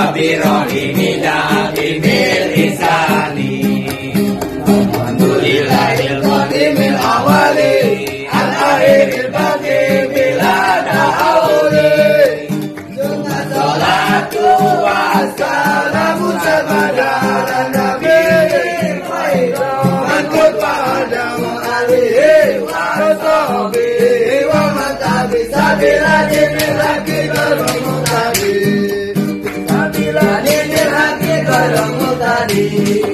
birrohimi daimil isani. Alhamdulillahil qadimil awali al-akhiril baqi bila ta'awuli. Dengan salatu wassalamu sabada ala nabiyil khairan Mankut pada alihi wa sahbihi wa man tabi sabila dinil haqi garam mutadi. Sabila dinil haqi garam mutadi.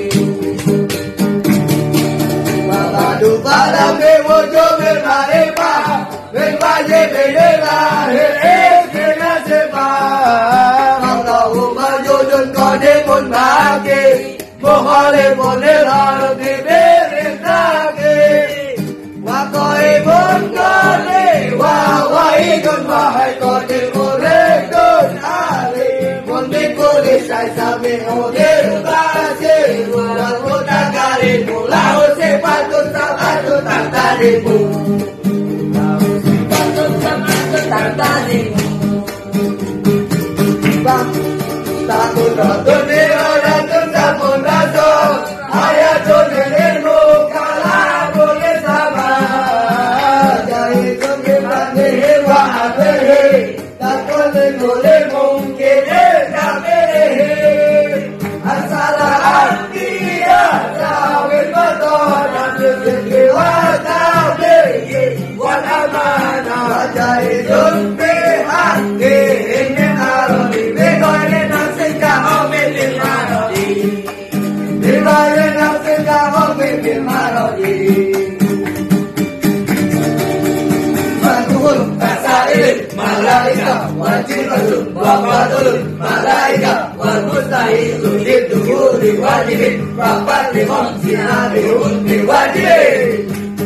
Mabadu pada wujud bil ma'rifah bil wajib bil lahir ikhna sifat. Allahu mawjudun qadimun baqi mukhalifun lil ardi bil itlaqi. Wa qaibun qadi wa wahidun wahid qadir muridun alimun bi kulli syai' sami'un bil basir wal mutakalim lahu sifatun sabatun taqtadimu. Lahu sifatun sabatun taqtadimu. Takun ratun irodatun takun rasul ayatun ilmu kalamun isama. Jahitun bimandihi wa amrihi takun likulli mungkinin kamilihi. Asala anbiya sawil baton abdul wa tablihi wal amanah. Jahitun bihaqqi min ardi bighayri nafsin ka'amil bil maradi. Bighayri nafsin ka'amil bil maradi. Manuhul kasailin malaika wajibun wa fadlun malaika wal mustahilun liduhuri wajibin rapat limon sinabihun biwajibin.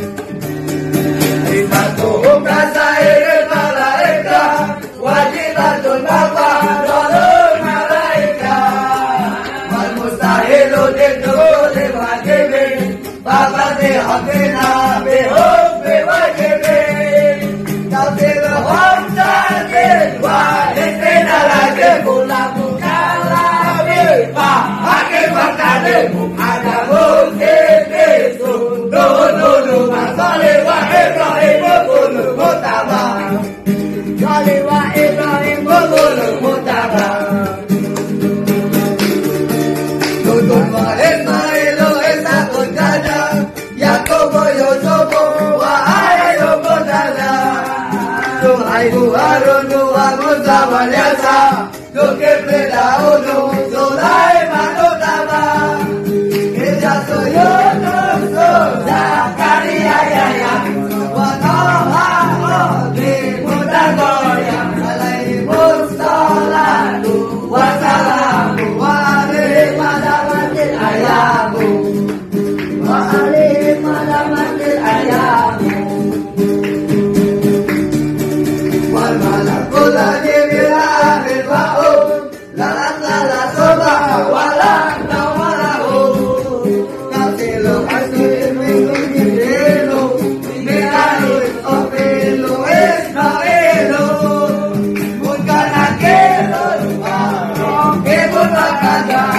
Sifatuhum kasailin malaika wajibatun mafadolun malaika wal mustahilun liduhuri wajibin rapat lihamina bihum biwajibin. Tafsir hamzatin wa istina lagi kulamu kalamin hakim waqtadimu ada musibin dulu masali wa ibrahim bulu mutaba. Salih wa ibrahim bulu mutaba. Tutun wa ismailu isakun jada Yakubu yusufu wa ayyub mutala. Suhaibu Harun wa Musa wal Yasa Zulkifli Daudu Sulaiman utama. Ilyasu Yunus Zakaria Yahya wa Taha Mutagoya alaihi mussalatu wa salamu wa alihi madamatil ayamu wa alihi madamatil ayamu. Wal malakul ladzi bil ma'um la la sabah wa la nawalahu. Kasilu asrin minhu jibrilu Mikail Ofilu Israilu Bukan akilun wa rokibun wa kada